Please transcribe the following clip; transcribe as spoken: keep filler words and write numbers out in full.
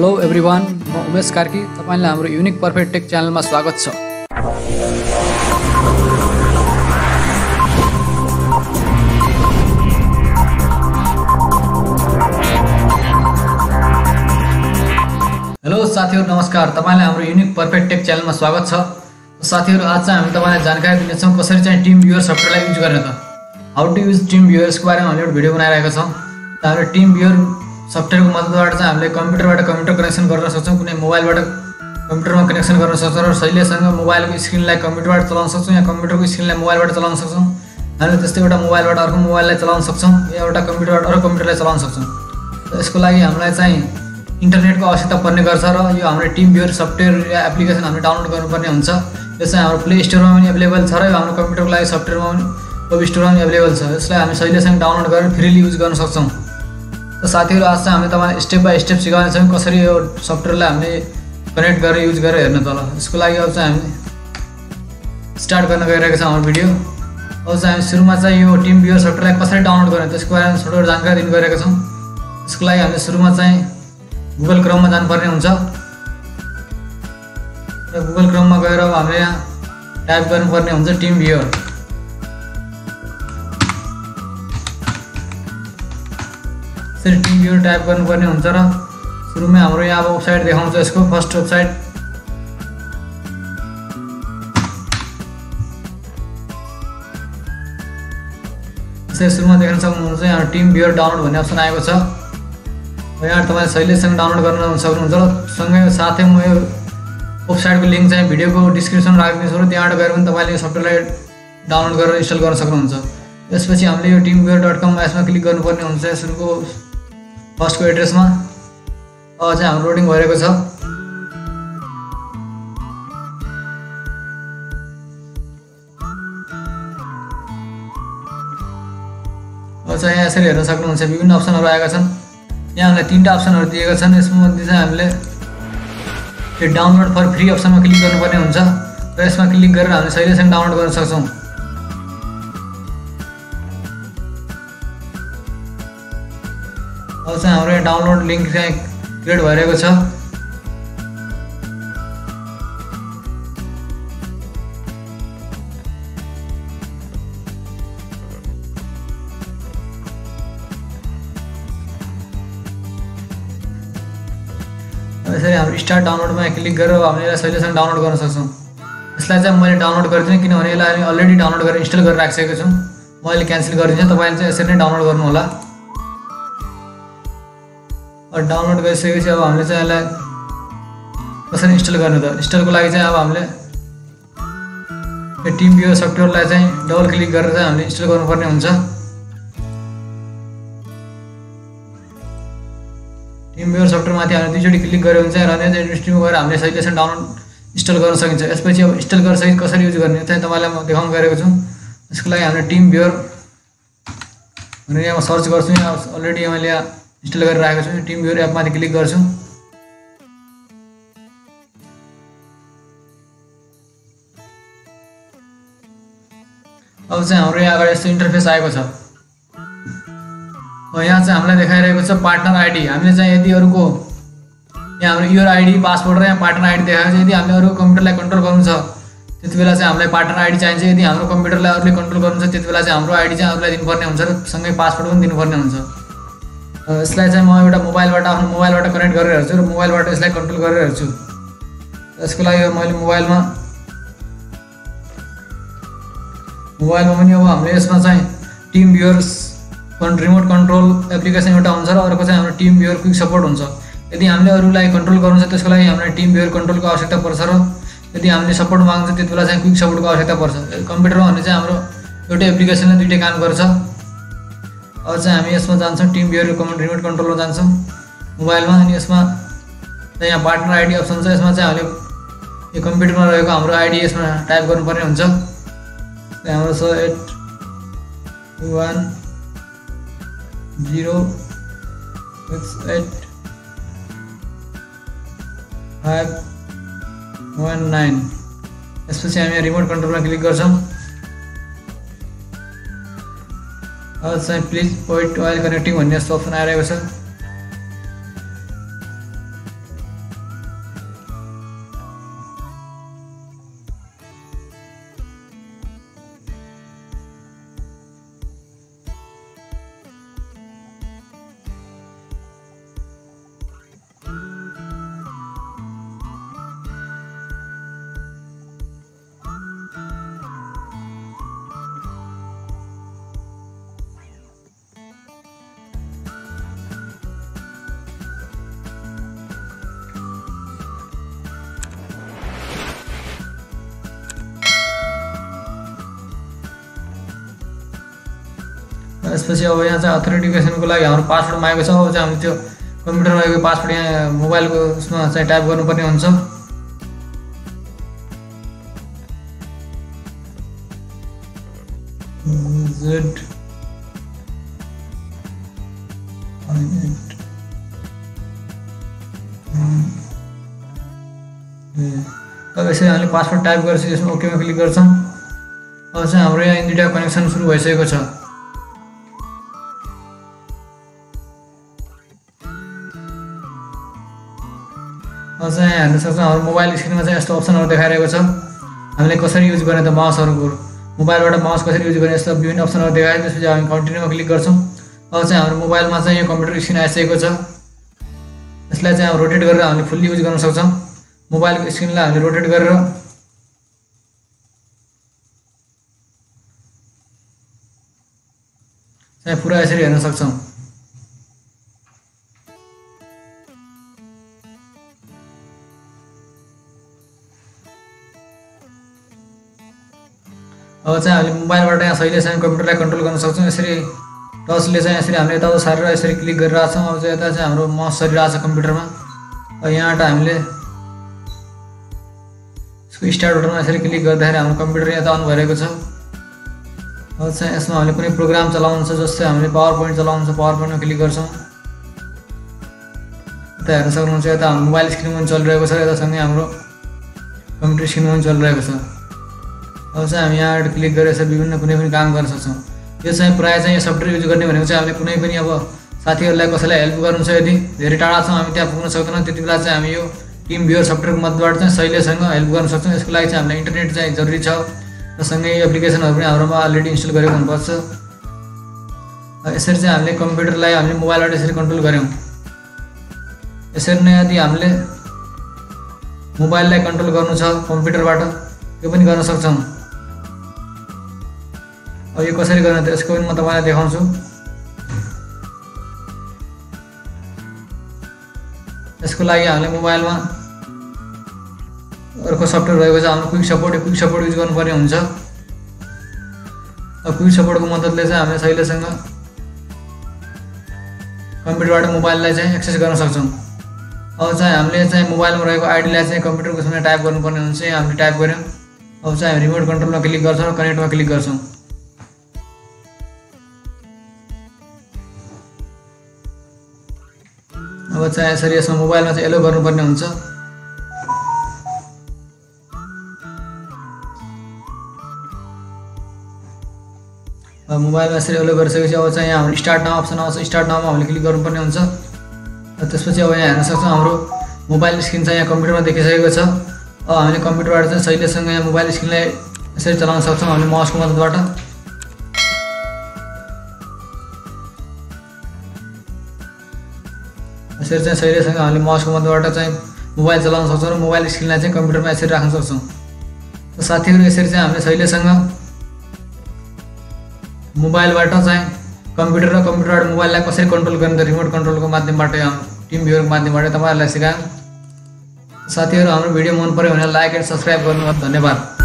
Hello everyone, म उमेश कार्की। तपाईलाई हाम्रो युनिक परफेक्ट टेक च्यानलमा स्वागत छ। हेलो साथीहरु, नमस्कार। तपाईलाई हाम्रो युनिक परफेक्ट टेक च्यानलमा स्वागत छ। साथीहरु, आज चाहिँ हामी तपाईलाई जानकारी दिनेछौँ कसरी चाहिँ टिमभ्युअर सफ्टवेयरलाई युज गर्ने त हाउ टु युज टिमभ्युअर यसको बारेमा हामीले एउटा भिडियो बनाइरहेका छौँ। त हामीले टिमभ्युअर सफ्टवेयरको मद्दतबाट चाहिँ हामीले कम्प्युटरबाट कम्प्युटर कनेक्सन गर्न सक्छौँ, कुनै मोबाइलबाट कम्प्युटरमा कनेक्सन गर्न सक्छौँ र सहिलेसँग मोबाइलको स्क्रिनलाई कम्प्युटरबाट चलाउन सक्छौँ या कम्प्युटरको स्क्रिनलाई मोबाइलबाट चलाउन सक्छौँ। हामीले त्यस्तै एउटा मोबाइलबाट अर्को मोबाइललाई चलाउन सक्छौँ या एउटा कम्प्युटरबाट अर्को कम्प्युटरलाई चलाउन सक्छौँ। यसको लागि हामीलाई चाहिँ इन्टरनेटको आवश्यकता पर्ने गर्छ र यो हाम्रो टिमभ्युअर सफ्टवेयर या एप्लिकेसन हामीले डाउनलोड गर्नुपर्ने हुन्छ। यो चाहिँ हाम्रो प्ले स्टोरमा पनि एभाइलेबल छ र यो हाम्रो कम्प्युटरको लागि सफ्टवेयरमा पनि वेब स्टोरमा पनि एभाइलेबल छ। यसलाई हामी सहिलेसँग डाउनलोड गरेर फ्रीली युज गर्न सक्छौँ। त साथीहरु, आज चाहिँ हामीले तपाईलाई स्टेप बाई स्टेप सिकाउनेछौँ कसरी यो सफ्टवेयरलाई हामीले कनेक्ट गरेर युज गरेर हेर्न तल। यसको लागि अब चाहिँ हामी स्टार्ट गर्न गइरहेको छौँ हाम्रो भिडियो। अब चाहिँ हामी सुरुमा चाहिँ यो टिमभ्युअर सफ्टवेयरलाई कसरी डाउनलोड गर्ने त्यसको बारेमा छोटो जानकारी दिनु गइरहेको छौँ। यसको लागि हामीले सुरुमा चाहिँ गुगल क्रोममा जानुपर्ने हुन्छ र गुगल क्रोममा गएर अब हामीले यहाँ टाइप गर्नुपर्ने हुन्छ टिमभ्युअर। यसरी टिमभ्युअर टाइप गर्नुपर्ने हुन्छ र सुरुमै हाम्रो यहाँ अब वेबसाइट देखाउँछ। यसको फर्स्ट वेबसाइट यसरी सुरुमा देख्न सक्नुहुन्छ। यहाँ टिमभ्युअर डाउनलोड भन्ने अप्सन आएको छ। यहाँ तपाईले सहिलेसँग डाउनलोड गर्न सक्नुहुन्छ र सँगै साथै म यो वेबसाइटको लिङ्क चाहिँ भिडियोको डिस्क्रिप्सनमा राखिदिन्छु र त्यहाँबाट गएर पनि तपाईँले यो सफ्टवेयरलाई डाउनलोड गरेर इन्स्टल गर्न सक्नुहुन्छ। त्यसपछि हामीले यो टिमभ्युअर डट कम यसमा क्लिक गर्नुपर्ने हुन्छ। सुरुको फर्स्टको एड्रेसमा अब चाहिँ हाम्रो लोडिङ भइरहेको छ। अब चाहिँ यहाँ यसरी हेर्न सक्नुहुन्छ विभिन्न अप्सनहरू आएका छन्। यहाँ हामीलाई तीनटा अप्सनहरू दिएका छन्। यसमध्ये चाहिँ हामीले यो डाउनलोड फर फ्री अप्सनमा क्लिक गर्नुपर्ने हुन्छ र यसमा क्लिक गरेर हामीले सहिलेसँग डाउनलोड गर्न सक्छौँ। अब चाहिँ हाम्रो यहाँ डाउनलोड लिङ्क चाहिँ क्रिएट भइरहेको छ। यसरी हाम्रो स्टार्ट डाउनलोडमा क्लिक गरेर हामीले यसलाई सहिलेसँग डाउनलोड गर्न सक्छौँ। यसलाई चाहिँ मैले डाउनलोड गरिदिनँ किनभने यसलाई अलरेडी डाउनलोड गरेर इन्स्टल गरेर राखिसकेको छु। मैले क्यान्सल गरिदिन्छु, तपाईँले चाहिँ यसरी नै डाउनलोड गर्नु होला। और डाउनलोड गरिसकेपछि अब हामीले चाहिँ यसलाई कसरी इन्स्टल गर्ने त इन्स्टलको लागि चाहिँ अब हामीले यो टिमभ्युअर सफ्टवेयरलाई चाहिँ डबल क्लिक गरेर चाहिँ हामीले इन्स्टल गर्नुपर्ने हुन्छ। टिमभ्युअर सफ्टवेयरमाथि हामीले दुईचोटि क्लिक गऱ्यो भने चाहिँ रनिङ इन्स्टलमा गएर हामीले सहिलेसँग डाउनलोड इन्स्टल गर्न सकिन्छ। यसपछि अब इन्स्टल गरिसकेपछि कसरी युज गर्ने चाहिँ तपाईँलाई म देखाउन गएको छु। यसको लागि हामीले टिमभ्युअर भनेर यहाँ सर्च गर्छु। यहाँ अलरेडी मैले यहाँ इन्स्टल गरेर राखेको छु। टिमभ्युअर एपमाथि क्लिक गर्छु। अब चाहिँ हाम्रो यहाँ अगाडि यस्तो इन्टरफेस आएको छ। यहाँ चाहिँ हामीलाई देखाइरहेको छ पार्टनर आइडी। हामीले चाहिँ यदि अरूको यहाँ हाम्रो युर आइडी पासवर्ड र यहाँ पार्टनर आइडी देखाएको छ। यदि हामीले अरूको कम्प्युटरलाई कन्ट्रोल गर्नु छ त्यति बेला चाहिँ हामीलाई पार्टनर आइडी चाहिन्छ। यदि हाम्रो कम्प्युटरलाई अरूले कन्ट्रोल गर्नु छ त्यति बेला चाहिँ हाम्रो आइडी चाहिँ अरूलाई दिनुपर्ने हुन्छ र सँगै पासवर्ड पनि दिनुपर्ने हुन्छ। यसलाई चाहिँ म एउटा मोबाइलबाट आफ्नो मोबाइलबाट कनेक्ट गरेर हेर्छु र मोबाइलबाट यसलाई कन्ट्रोल गरेर हेर्छु। यसको लागि मैले मोबाइलमा मोबाइलमा पनि अब हामीले यसमा चाहिँ टिमभ्युअर रिमोट कन्ट्रोल एप्लिकेसन एउटा हुन्छ र अर्को चाहिँ हाम्रो टिमभ्युअर क्विक सपोर्ट हुन्छ। यदि हामीले अरूलाई कन्ट्रोल गर्नु छ त्यसको लागि हामीलाई टिमभ्युअर कन्ट्रोलको आवश्यकता पर्छ र यदि हामीले सपोर्ट माग्छ त्यति बेला चाहिँ क्विक सपोर्टको आवश्यकता पर्छ। कम्प्युटरमा भने चाहिँ हाम्रो एउटै एप्लिकेसनले दुईटै काम गर्छ। अब चाहिँ हामी यसमा जान्छौँ टिमभ्युअर रिमोट कन्ट्रोलमा जान्छौँ मोबाइलमा। अनि यसमा यहाँ पार्टनर आइडी अप्सन छ। यसमा चाहिँ हामीले यो कम्प्युटरमा रहेको हाम्रो आइडी यसमा टाइप गर्नुपर्ने हुन्छ। हाम्रो छ eight one zero six eight five one nine. यसपछि हामी रिमोट कन्ट्रोलमा क्लिक गर्छौँ। अब चाहिँ प्लिज वेट वाइल कनेक्टिङ भन्ने यस्तो अप्सन आइरहेको छ। त्यसपछि अब यहाँ चाहिँ अथेन्टिकेसनको लागि हाम्रो पासवर्ड मागेको छ। अब चाहिँ हामीले त्यो कम्प्युटरमा गएको पासवर्ड यहाँ मोबाइलको उसमा चाहिँ टाइप गर्नुपर्ने हुन्छ। जेड अब यसरी हामीले पासवर्ड टाइप गरेपछि यसमा ओकेमा क्लिक गर्छौँ। अब चाहिँ हाम्रो यहाँ इन्डिया कनेक्सन सुरु भइसकेको छ। अब चाहिँ हेर्न सक्छौँ हाम्रो मोबाइल स्क्रिनमा चाहिँ यस्तो अप्सनहरू देखाइरहेको छ। हामीले कसरी युज गर्ने त माउसहरूको, मोबाइलबाट माउस कसरी युज गर्ने, यस्तो विभिन्न अप्सनहरू देखायो। त्यसपछि हामी कन्टिन्यूमा क्लिक गर्छौँ। अब चाहिँ हाम्रो मोबाइलमा चाहिँ यो कम्प्युटर स्क्रिन आइसकेको छ। यसलाई चाहिँ अब रोटेट गरेर हामीले फुल्ली युज गर्न सक्छौँ। मोबाइलको स्क्रिनलाई हामीले रोटेट गरेर चाहिँ पुरा यसरी हेर्न सक्छौँ। अब चाहिँ हामीले मोबाइलबाट यहाँ सहिलेसँग कम्प्युटरलाई कन्ट्रोल गर्न सक्छौँ। यसरी टचले चाहिँ यसरी हामीले यताउता सारेर यसरी क्लिक गरिरहेको छौँ। अब चाहिँ यता चाहिँ हाम्रो माउस सरिरहेको छ कम्प्युटरमा। अब यहाँबाट हामीले यसको स्टार्ट बटनमा यसरी क्लिक गर्दाखेरि हाम्रो कम्प्युटर यहाँ अन भइरहेको छ। अब चाहिँ यसमा हामीले कुनै प्रोग्राम चलाउनु छ, जस्तै हामीले पावर पोइन्ट चलाउनु छ, पावर पोइन्टमा क्लिक गर्छौँ। यता हेर्न सक्नुहुन्छ यता हाम्रो मोबाइल स्क्रिनमा पनि चलिरहेको छ, यतासँगै हाम्रो कम्प्युटर स्क्रिनमा पनि चलिरहेको छ। अब चाहिँ हामी यहाँबाट क्लिक गरेर यसरी विभिन्न कुनै पनि काम गर्न सक्छौँ। यो चाहिँ प्रायः चाहिँ यो सफ्टवेयर युज गर्ने भनेको चाहिँ हामीले कुनै पनि अब साथीहरूलाई कसैलाई हेल्प गर्नु छ, यदि धेरै टाढा छौँ हामी त्यहाँ पुग्न सक्दैनौँ, त्यति बेला चाहिँ हामी यो टिम भ्युअर सफ्टवेयरको मद्दतबाट चाहिँ सहिलेसँग हेल्प गर्न सक्छौँ। यसको लागि चाहिँ हामीलाई इन्टरनेट चाहिँ जरुरी छ र सँगै यो एप्लिकेसनहरू पनि हाम्रोमा अलरेडी इन्स्टल गरेको हुनुपर्छ। यसरी चाहिँ हामीले कम्प्युटरलाई हामीले मोबाइलबाट यसरी कन्ट्रोल गऱ्यौँ। यसरी नै यदि हामीले मोबाइललाई कन्ट्रोल गर्नु छ कम्प्युटरबाट यो पनि गर्न सक्छौँ। अब यो कसरी गर्ने त यसको पनि म तपाईँलाई देखाउँछु। यसको लागि हामीले मोबाइलमा अर्को सफ्टवेयर रहेको छ हाम्रो quick support. Quick support use गर्नुपर्ने हुन्छ। अब क्विक सपोर्टको मद्दतले चाहिँ हामीले सहिलेसँग कम्प्युटरबाट मोबाइललाई चाहिँ एक्सेस गर्न सक्छौँ। अब चाहिँ हामीले चाहिँ मोबाइलमा रहेको आइडीलाई चाहिँ कम्प्युटरको सामने टाइप गर्नुपर्ने हुन्छ। यहाँ हामीले टाइप गऱ्यौँ। अब चाहिँ हामी रिमोट कन्ट्रोलमा क्लिक गर्छौँ र कनेक्टमा क्लिक गर्छौँ। अब चाहिँ यसरी यसमा मोबाइलमा चाहिँ एलो गर्नुपर्ने हुन्छ। अब मोबाइलमा यसरी एलो गरिसकेपछि अब चाहिँ यहाँ हाम्रो स्टार्ट नाउ अप्सन आउँछ। स्टार्ट नाउमा हामीले क्लिक गर्नुपर्ने हुन्छ। त्यसपछि अब यहाँ हेर्न सक्छौँ हाम्रो मोबाइल स्क्रिन चाहिँ यहाँ कम्प्युटरमा देखिसकेको छ। अब हामीले कम्प्युटरबाट चाहिँ सहिलेसँग यहाँ मोबाइल स्क्रिनलाई यसरी चलाउन सक्छौँ हामीले माउसको मद्दतबाट। यसरी चाहिँ सहिलेसँग हामीले माउसको मद्दतबाट चाहिँ मोबाइल चलाउन सक्छौँ र मोबाइल स्क्रिनलाई चाहिँ कम्प्युटरमा यसरी राख्न सक्छौँ। र साथीहरू यसरी चाहिँ हामीले सहिलेसँग मोबाइलबाट चाहिँ कम्प्युटर र कम्प्युटरबाट मोबाइललाई कसरी कन्ट्रोल गर्ने त रिमोट कन्ट्रोलको माध्यमबाट टिम भ्युअरको माध्यमबाट तपाईँहरूलाई सिकाएँ। साथीहरू हाम्रो भिडियो मन पर्यो भने लाइक एन्ड सब्सक्राइब गर्नुहोस्। धन्यवाद।